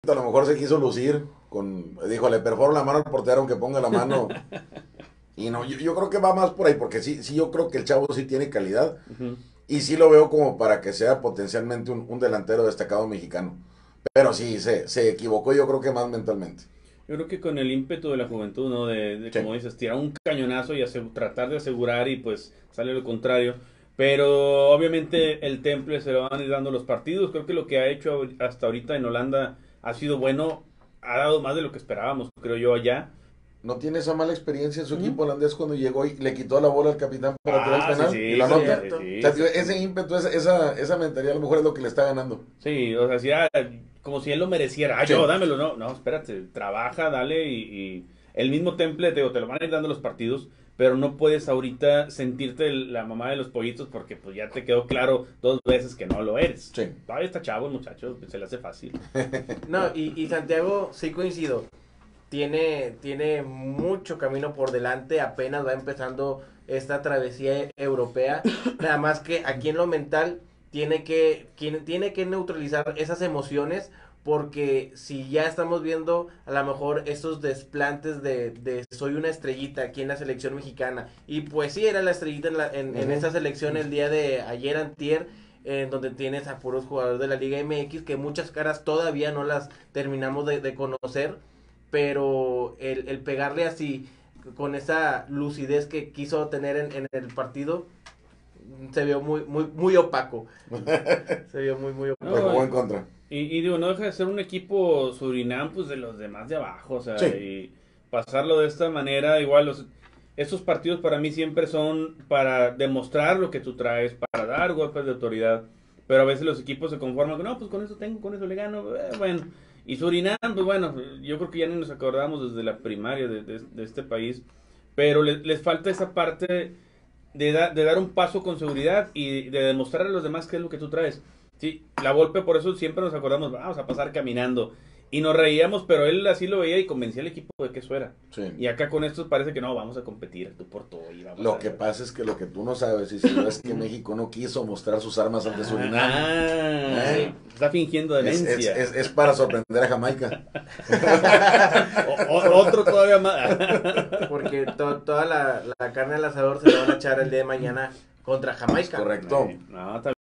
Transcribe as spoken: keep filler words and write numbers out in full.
A lo mejor se quiso lucir con, dijo, le perforo la mano al portero aunque ponga la mano. Y no, yo, yo creo que va más por ahí, porque sí, sí, yo creo que el chavo sí tiene calidad. Ujú. Y sí lo veo como para que sea potencialmente un, un delantero destacado mexicano. Pero sí, se, se equivocó yo creo que más mentalmente. Yo creo que con el ímpetu de la juventud, ¿no? De, de, Sí. como dices, tirar un cañonazo y asegu- tratar de asegurar y pues sale lo contrario. Pero obviamente el Temple se lo van a ir dando los partidos. Creo que lo que ha hecho ahor- hasta ahorita en Holanda ha sido bueno. Ha dado más de lo que esperábamos, creo yo, allá. No tiene esa mala experiencia en su Ujú. equipo holandés cuando llegó y le quitó la bola al capitán para tirar el Ah, sí, penal y sí, lo sí, anota. sí, Cierto. O sí, sea, tío, ese exactamente. ímpetu, esa, esa, esa mentalidad a lo mejor es lo que le está ganando. Sí, o sea, si era como si él lo mereciera. Ah, yo, Sí. dámelo. No, no, espérate, trabaja, dale y, y el mismo temple, te, digo, te lo van a ir dando los partidos, pero no puedes ahorita sentirte el- la mamá de los pollitos porque pues ya te quedó claro dos veces que no lo eres. Sí. Todavía está chavo el muchacho, se le hace fácil. No, y, y Santiago, sí coincido. Tiene, tiene mucho camino por delante, apenas va empezando esta travesía europea. Nada más que aquí en lo mental tiene que, quien- tiene que neutralizar esas emociones, porque si ya estamos viendo a lo mejor estos desplantes de, de soy una estrellita aquí en la selección mexicana, y pues sí era la estrellita en, la, en, en Ujú. esta selección el día de ayer antier, en donde tienes a puros jugadores de la Liga M X que muchas caras todavía no las terminamos de, de conocer, pero el, el pegarle así con esa lucidez que quiso tener en, en el partido se vio muy muy muy opaco, se vio muy muy Le No, opaco. jugó en contra. y, y digo, no deja de ser un equipo Surinam, pues de los demás de abajo, o sea, Sí. y pasarlo de esta manera, igual, los, estos partidos para mí siempre son para demostrar lo que tú traes, para dar golpes de autoridad, pero a veces los equipos se conforman con, no, pues con eso tengo, con eso le gano, eh, bueno, y Surinam, pues bueno, yo creo que ya ni nos acordamos desde la primaria de, de- de este país, pero les, les falta esa parte de, da- de dar un paso con seguridad y de demostrar a los demás qué es lo que tú traes. Sí, la Volpe, por eso siempre nos acordamos, vamos a pasar caminando. Y nos reíamos, pero él así lo veía y convencía al equipo de que eso era. Sí. Y acá con estos parece que no, vamos a competir tú por todo y vamos Lo a... que pasa es que lo que tú no sabes, y si no es que México no quiso mostrar sus armas ante Surinam. Ah, ¿Eh? está fingiendo Es, es, demencia. es, es para sorprender a Jamaica. O- o- otro todavía más. Porque to, toda la, la carne al asador se la van a echar el día de mañana contra Jamaica. Correcto. No, está